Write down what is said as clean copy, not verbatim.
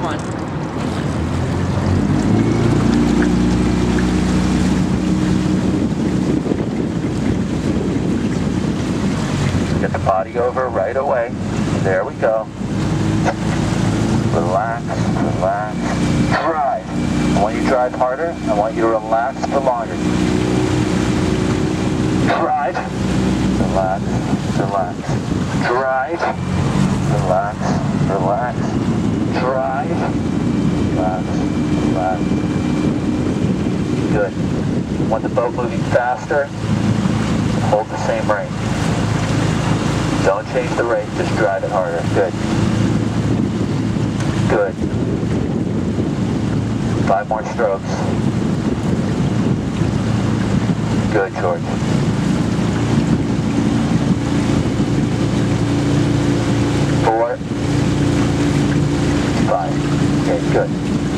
Come on. Get the body over right away. There we go. Relax, relax. Drive. And when you drive harder, I want you to relax for longer. Drive. Relax, relax. Drive. Relax, relax. Drive. Relax, relax. Good. Want the boat moving faster? Hold the same rate. Don't change the rate, just drive it harder. Good. Good. 5 more strokes. Good, George. 4. 5. Okay, good.